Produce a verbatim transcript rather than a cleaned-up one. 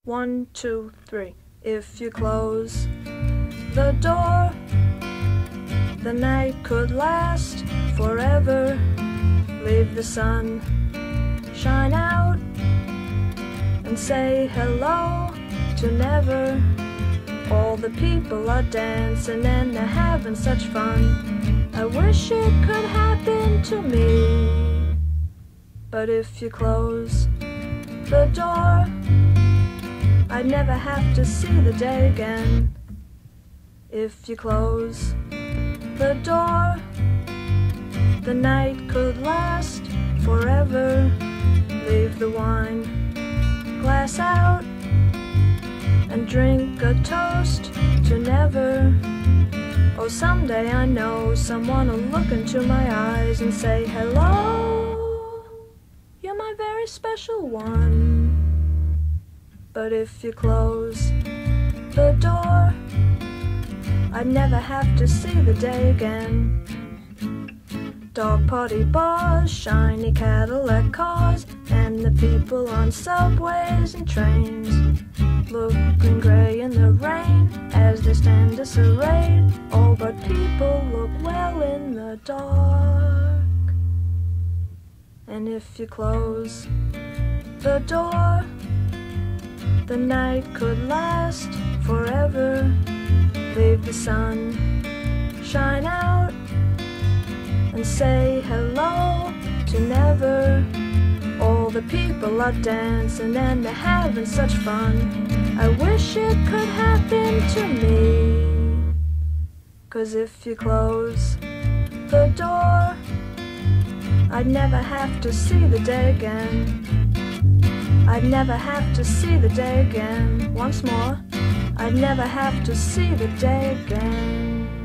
One, two, three. If you close the door, the night could last forever. Leave the sun shine out and say hello to never. All the people are dancing and they're having such fun. I wish it could happen to me. But if you close the door, I'd never have to see the day again. If you close the door, the night could last forever. Leave the wine glass out and drink a toast to never. Oh, someday I know someone will look into my eyes and say, hello, you're my very special one. But if you close the door, I'd never have to see the day again. Dog party bars, shiny Cadillac cars, and the people on subways and trains, looking grey in the rain as they stand disarrayed. Oh, but people look well in the dark. And if you close the door, the night could last forever. Leave the sun shine out and say hello to never. All the people are dancing and they're having such fun. I wish it could happen to me. 'Cause if you close the door, I'd never have to see the day again. I'd never have to see the day again. Once more, I'd never have to see the day again.